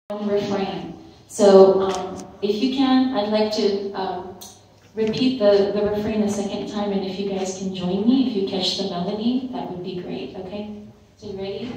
refrain. So if you can, I'd like to repeat the refrain a second time, and if you guys can join me, if you catch the melody, that would be great, okay? So you ready?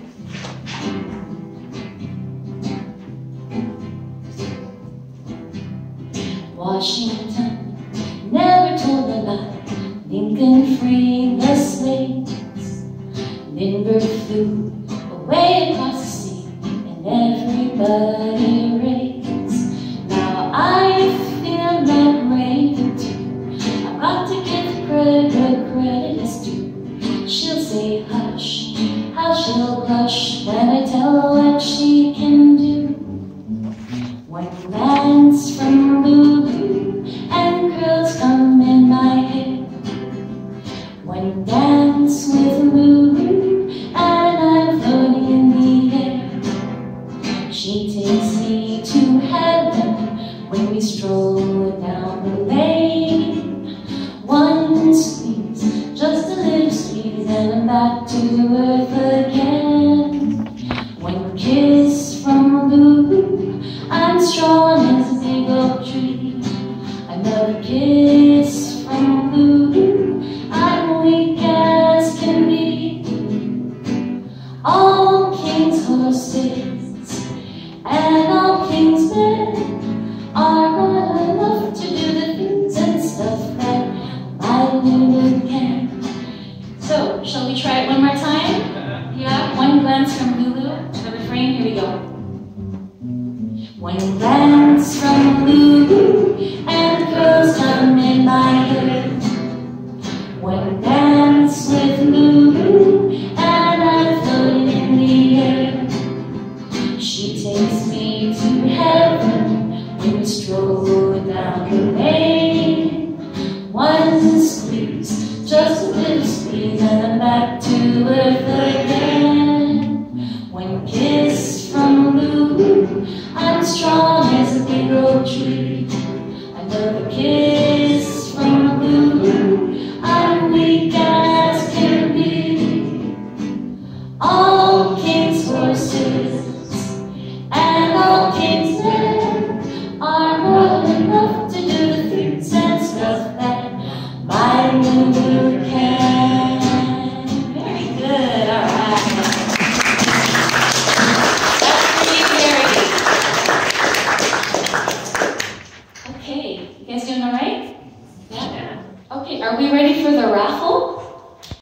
Washington never told a lie. Lincoln freed the slaves. Lindbergh flew away across the sea, and everybody raised. Now I feel like raving too. I've got to give credit where credit is due. She'll say hush, how she'll blush when I tell her what she can do. One glance from Lulu and curls come in my hair. One dance with Lulu and I'm floating in the air. She takes me to heaven when we stroll down the lane. One squeeze, just a little squeeze, and I'm back to earth again. One kiss from Lulu, I'm strong as a big oak tree. Another kiss from Lulu, I'm weak as can be. All kings' horses and all kings' men are not enough to do the things and stuff that my Lulu can. So, shall we try it one more time? Yeah, one glance from Lulu, the refrain, here we go. One glance from Lulu and curls come in my hair. One dance with Lulu and I'm floating in the air. She takes me to heaven when we stroll down the lane. One squeeze, just a little squeeze, and I'm back to earth again. One kiss from Lulu, I'm strong as a big oak tree. Another kiss from Lulu, I'm weak as can be. All kings' horses and all kings' men